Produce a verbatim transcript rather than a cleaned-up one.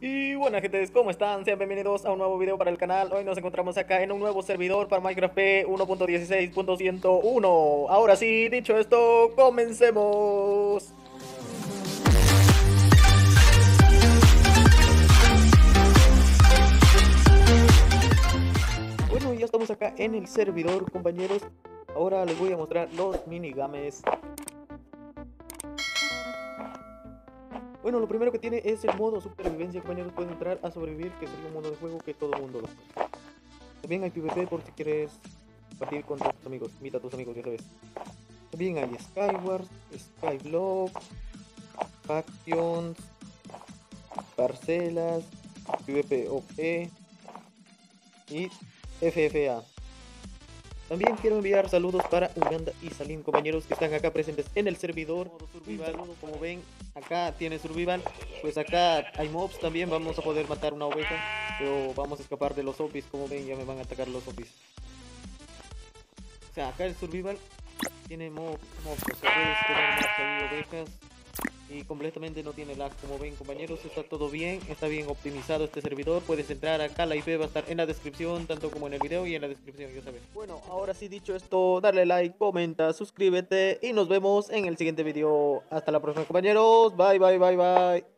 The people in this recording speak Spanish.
Y buenas gentes, ¿cómo están? Sean bienvenidos a un nuevo video para el canal. Hoy nos encontramos acá en un nuevo servidor para Minecraft P uno punto dieciséis punto ciento uno. Ahora sí, dicho esto, comencemos. Bueno, ya estamos acá en el servidor, compañeros. Ahora les voy a mostrar los minigames. Bueno, lo primero que tiene es el modo supervivencia, compañeros. Puedes entrar a sobrevivir, que sería un modo de juego que todo el mundo lo juega. También hay PvP por si quieres partir con tus amigos. Invita a tus amigos, ya sabes. También hay Skywars, Skyblock, Factions, Parcelas, PvPoE y F F A. También quiero enviar saludos para Uganda y Salim, compañeros que están acá presentes en el servidor. Survival, como ven, acá tiene Survival. Pues acá hay mobs también, vamos a poder matar una oveja. Pero vamos a escapar de los zombies, como ven, ya me van a atacar los zombies. O sea, acá el Survival tiene mobs, mobs, o sea, puedes tener mobs ahí, ovejas. Y completamente no tiene lag, como ven, compañeros, está todo bien, está bien optimizado este servidor. Puedes entrar acá, la I P va a estar en la descripción, tanto como en el video y en la descripción, ya sabes. Bueno, ahora sí, dicho esto, darle like, comenta, suscríbete y nos vemos en el siguiente video. Hasta la próxima, compañeros, bye, bye, bye, bye.